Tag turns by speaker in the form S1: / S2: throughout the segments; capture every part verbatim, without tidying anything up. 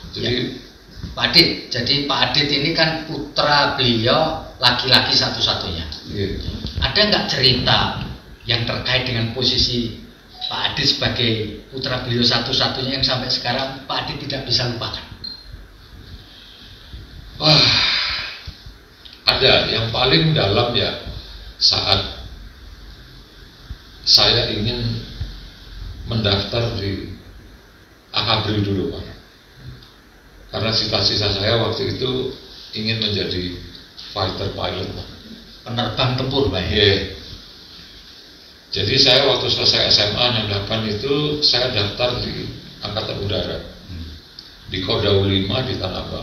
S1: Jadi
S2: ya. Pak Adit, jadi Pak Adit ini kan putra beliau laki-laki satu-satunya.
S1: iya.
S2: Ada nggak cerita yang terkait dengan posisi Pak Adit sebagai putra beliau satu-satunya yang sampai sekarang Pak Adit tidak bisa lupakan?
S1: Wah, ada yang paling dalam ya saat saya ingin mendaftar di Akabri dulu Pak. Karena cita-cita saya waktu itu ingin menjadi fighter pilot Pak.
S2: Penerbang tempur Pak ya?
S1: Yeah. Jadi saya waktu selesai S M A enam delapan itu saya daftar di Angkatan Udara di Kodau lima di Tanah Abang.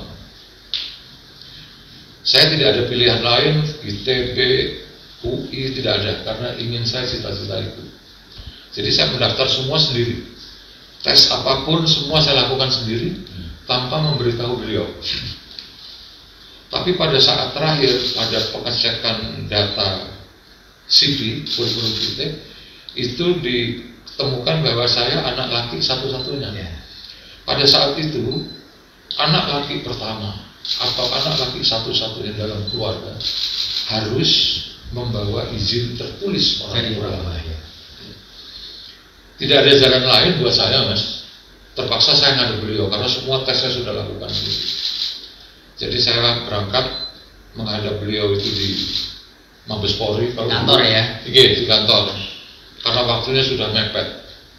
S1: Saya tidak ada pilihan lain, I T B, U I tidak ada, karena ingin saya cita-cita itu. Jadi saya mendaftar semua sendiri, tes apapun semua saya lakukan sendiri tanpa memberitahu beliau. Tapi pada saat terakhir pada pengecekan data C V kurikulum kita itu ditemukan bahwa saya anak laki satu-satunya.
S2: Ya.
S1: Pada saat itu anak laki pertama atau anak laki satu-satunya dalam keluarga harus membawa izin tertulis orang tua. Ya. Tidak ada jalan lain buat saya Mas. Terpaksa saya ngadu beliau karena semua tes saya sudah lakukan sendiri. Jadi saya berangkat menghadap beliau itu di Mabes Polri, kalau
S2: kantor dulu, ya?
S1: Iya di kantor. Karena waktunya sudah mepet.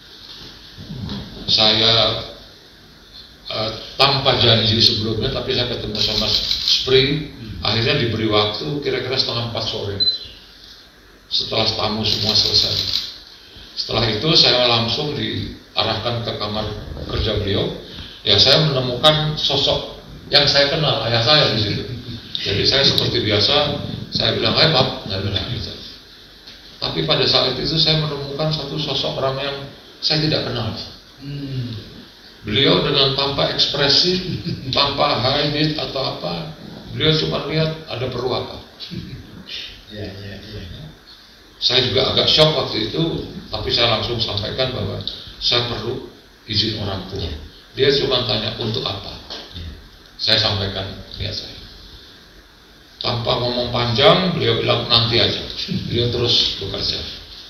S1: Saya uh, tanpa janji sebelumnya, tapi saya ketemu sama Spring. Akhirnya diberi waktu kira-kira setengah empat sore. Setelah tamu semua selesai. Setelah itu saya langsung diarahkan ke kamar kerja beliau. Ya saya menemukan sosok yang saya kenal, ayah saya di situ. Jadi saya seperti biasa, saya bilang, "Hai Pak," saya bilang gitu. Tapi pada saat itu saya menemukan satu sosok orang yang saya tidak kenal. Hmm. Beliau dengan tanpa ekspresi, tanpa high beat atau apa, beliau cuma lihat ada perlu apa.
S2: Ya, ya, ya.
S1: Saya juga agak shock waktu itu, tapi saya langsung sampaikan bahwa saya perlu izin orang tua. Dia cuma tanya untuk apa. Saya sampaikan niat saya. Tanpa ngomong panjang, beliau bilang nanti aja. Beliau terus bekerja.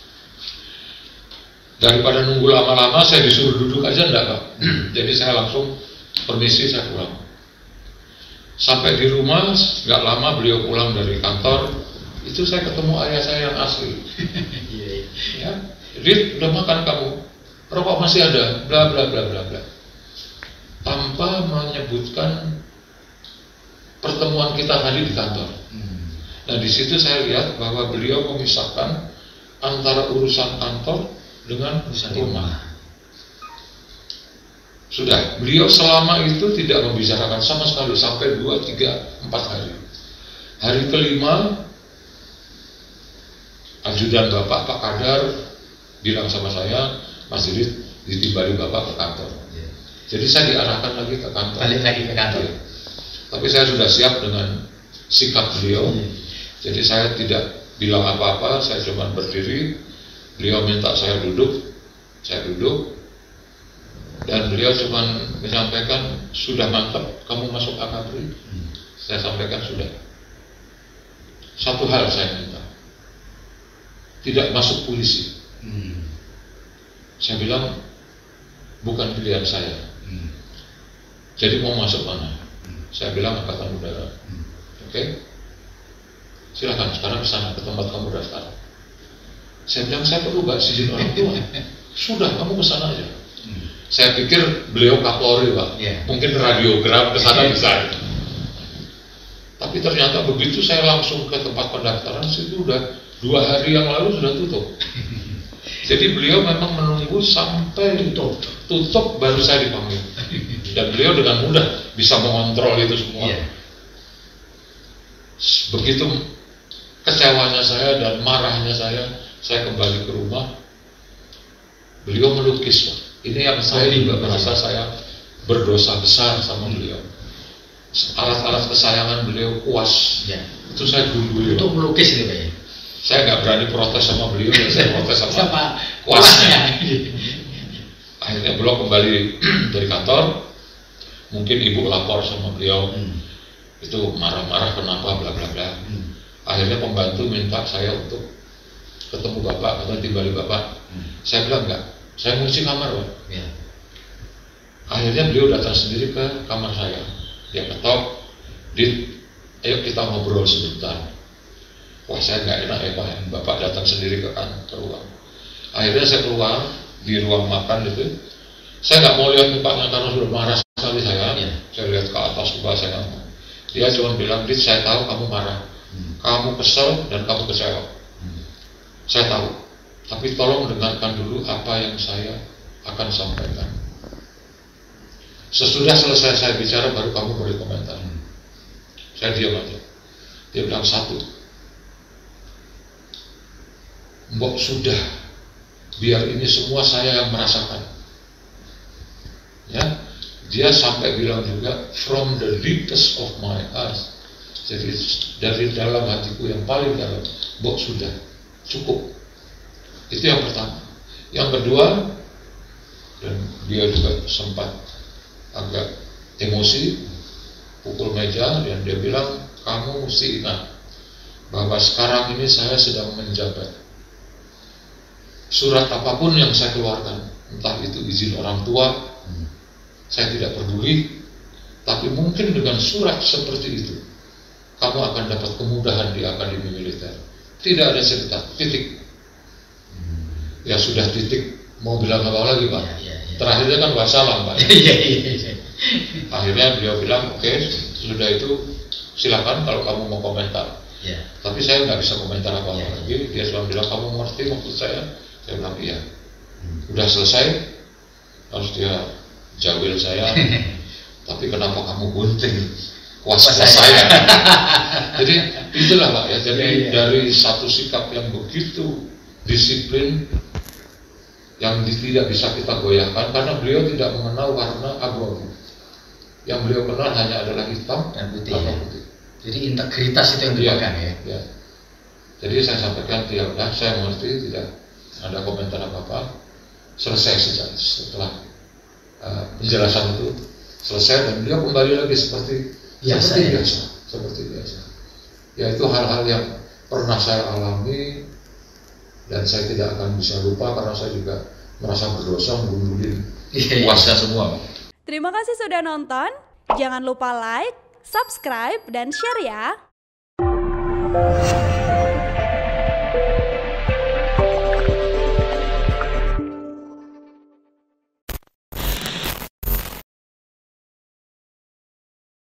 S1: Daripada nunggu lama-lama, saya disuruh duduk aja enggak Pak. Jadi saya langsung permisi, saya pulang. Sampai di rumah, nggak lama beliau pulang dari kantor. Itu saya ketemu ayah saya yang asli. Ya, Rit, udah makan kamu? Rokok masih ada? Bla bla bla bla bla. Tanpa menyebutkan pertemuan kita tadi di kantor. Hmm. Nah di situ saya lihat bahwa beliau memisahkan antara urusan kantor dengan urusan rumah. Sudah, beliau selama itu tidak membicarakan sama sekali sampai dua, tiga, empat hari. Hari kelima, ajudan Bapak Pak Kadar bilang sama saya, Mas Rit, ditibari Bapak ke kantor. Yeah. Jadi saya diarahkan lagi ke kantor.
S2: Balik lagi ke kantor.
S1: Ya. Tapi saya sudah siap dengan sikap beliau. Yeah. Jadi saya tidak bilang apa-apa, saya cuma berdiri. Beliau minta saya duduk, saya duduk. Dan beliau cuma menyampaikan, sudah mantap, kamu masuk Akabri. Hmm. Saya sampaikan sudah. Satu hal saya minta, tidak masuk polisi. Hmm. Saya bilang, bukan pilihan saya. Hmm. Jadi mau masuk mana? Hmm. Saya bilang Angkatan Udara. Hmm. Oke, okay? Silakan sekarang kesana ke tempat kamu daftar. Saya bilang, saya perlu gak izin orang tua? Sudah, kamu kesana aja. Hmm. Saya pikir beliau Kapolri Pak, yeah. Mungkin radiogram kesana bisa. Tapi ternyata begitu saya langsung ke tempat pendaftaran, itu udah dua hari yang lalu sudah tutup. Jadi beliau memang menunggu sampai tutup, tutup baru saya dipanggil. Dan beliau dengan mudah bisa mengontrol itu semua. Yeah. Begitu kecewanya saya dan marahnya saya, saya kembali ke rumah. Beliau melukis Pak. Ini yang saya juga merasa saya berdosa besar sama beliau. Alat-alat kesayangan beliau kuas, ya. Itu saya gundul.
S2: Untuk melukis itu Pak ya?
S1: Saya nggak berani protes sama beliau, ya saya protes sama,
S2: sama
S1: kuasnya. Akhirnya beliau kembali dari kantor. Mungkin ibu lapor sama beliau,
S2: Hmm.
S1: itu marah-marah kenapa bla bla bla.
S2: Hmm.
S1: Akhirnya pembantu minta saya untuk ketemu bapak atau timbali bapak.
S2: Hmm.
S1: Saya bilang enggak, saya ngisi kamar Pak.
S2: Ya.
S1: Akhirnya beliau datang sendiri ke kamar saya. Dia ketok, Dit, ayo kita ngobrol sebentar. Wah, saya nggak enak ya Pak, bapak datang sendiri ke kantor ruang. Akhirnya saya keluar di ruang makan itu. Saya nggak mau lihat mukanya karena sudah marah sekali saya.
S2: Ya.
S1: Saya lihat ke atas juga saya nggak mau. Dia cuma bilang, Dit, saya tahu kamu marah,
S2: Hmm.
S1: kamu kesel dan kamu kecewa.
S2: Hmm.
S1: Saya tahu, tapi tolong dengarkan dulu apa yang saya akan sampaikan. Sesudah selesai saya bicara baru kamu boleh komentar.
S2: Hmm.
S1: Saya diam aja. Dia bilang satu, Mbok sudah, biar ini semua saya yang merasakan. Ya, dia sampai bilang juga from the deepest of my heart. Jadi dari dalam hatiku yang paling dalam, Mbok sudah cukup. Itu yang pertama. Yang kedua, dan dia juga sempat agak emosi, pukul meja dan dia bilang, kamu mesti ingat bahwa sekarang ini saya sedang menjabat. Surat apapun yang saya keluarkan, entah itu izin orang tua,
S2: Hmm.
S1: saya tidak peduli, tapi mungkin dengan surat seperti itu kamu akan dapat kemudahan di akademi militer. Tidak ada cerita, titik.
S2: Hmm.
S1: Ya sudah titik, mau bilang apa lagi Pak?
S2: Ya, ya, ya.
S1: Terakhirnya kan wassalam Pak.
S2: Iya, iya, iya.
S1: Akhirnya beliau bilang, oke, okay, sudah itu silakan kalau kamu mau komentar.
S2: Ya.
S1: Tapi saya nggak bisa komentar apa-apa
S2: Ya, ya.
S1: lagi. Dia cuma bilang, kamu ngerti maksud saya? Saya bilang iya.
S2: Hmm.
S1: Udah selesai, terus dia jawil saya. Tapi kenapa kamu gunting kuasa
S2: Kuasa
S1: saya? Jadi itulah Pak ya. Jadi
S2: Ya, ya.
S1: dari satu sikap yang begitu disiplin, yang tidak bisa kita goyahkan, karena beliau tidak mengenal warna abu-abu. Yang beliau kenal hanya adalah hitam
S2: Dan putih,
S1: atau
S2: ya.
S1: putih.
S2: Jadi integritas itu yang
S1: Iya,
S2: dipegang ya.
S1: ya. Jadi saya sampaikan, ya udah, saya mengerti, tidak ada komentar apa-apa. Selesai sejak setelah uh, penjelasan itu selesai dan beliau kembali lagi seperti
S2: Biasa,
S1: seperti
S2: ya.
S1: biasa, seperti biasa. Ya itu hal-hal yang pernah saya alami dan saya tidak akan bisa lupa karena saya juga merasa berdosa menggundulin
S2: Iya, iya.
S1: kuasa semua.
S3: Terima kasih sudah nonton. Jangan lupa like, subscribe, dan share ya.